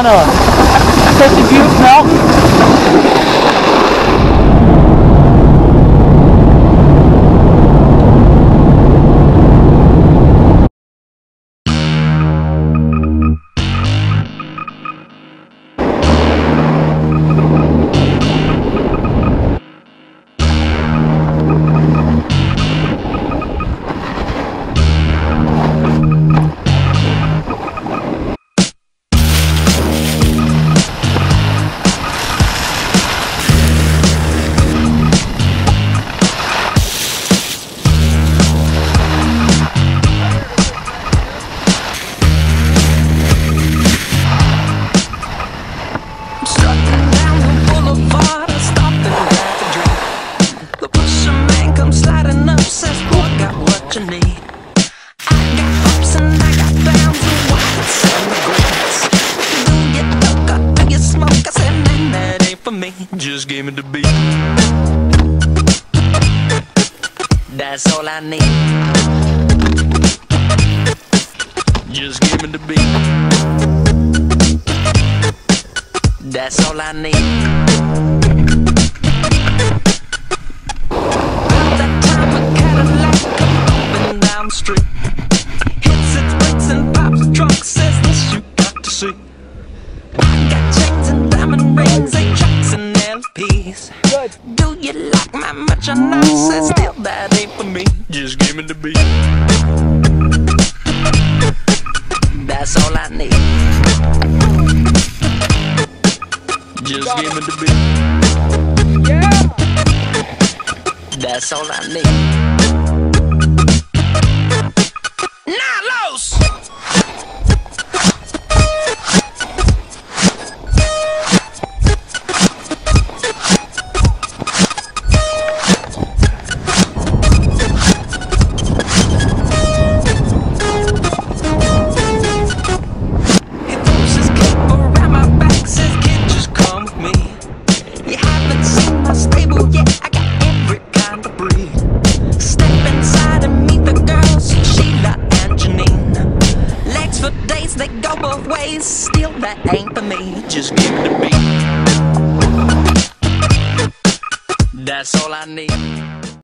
Montana. Such a beautiful mountain. Just give me the beat. That's all I need. Just give me the beat. That's all I need. About that time a Cadillac come up and down the street, hits its brakes and pops the trunk, says this you got to see. I got chains and diamond rings, 8 tracks and LPs. Good. Do you like my merchandise? Says still that ain't for me. Just give me the beat. That's all I need. Just give me the beat. Yeah. That's all I need. Now, Los! They go both ways, still that ain't for me. Just give me the beat. That's all I need.